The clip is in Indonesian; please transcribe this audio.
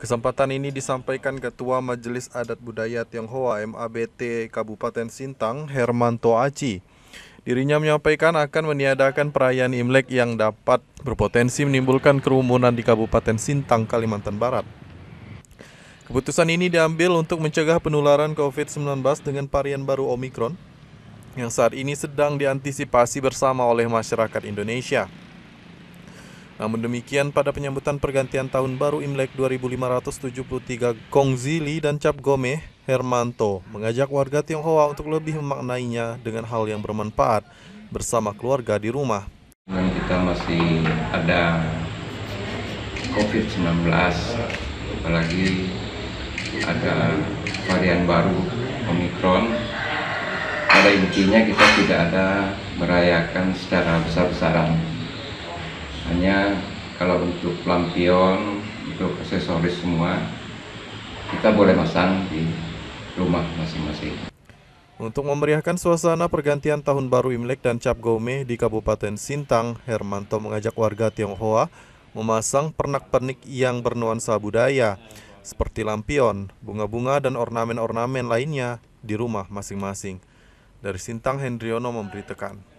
Kesempatan ini disampaikan Ketua Majelis Adat Budaya Tionghoa MABT Kabupaten Sintang, Hermanto Aci. Dirinya menyampaikan akan meniadakan perayaan Imlek yang dapat berpotensi menimbulkan kerumunan di Kabupaten Sintang, Kalimantan Barat. Keputusan ini diambil untuk mencegah penularan COVID-19 dengan varian baru Omikron yang saat ini sedang diantisipasi bersama oleh masyarakat Indonesia. Namun demikian, pada penyambutan pergantian tahun baru Imlek 2573 Gong Zili dan Cap Gomeh, Hermanto mengajak warga Tionghoa untuk lebih memaknainya dengan hal yang bermanfaat bersama keluarga di rumah. Kita masih ada COVID-19, apalagi ada varian baru Omikron. Pada intinya kita tidak ada merayakan secara besar-besaran. Hanya kalau untuk lampion, untuk aksesoris semua, kita boleh masang di rumah masing-masing. Untuk memeriahkan suasana pergantian tahun baru Imlek dan Cap Gomeh di Kabupaten Sintang, Hermanto mengajak warga Tionghoa memasang pernak-pernik yang bernuansa budaya, seperti lampion, bunga-bunga, dan ornamen-ornamen lainnya di rumah masing-masing. Dari Sintang, Hendriono memberitakan.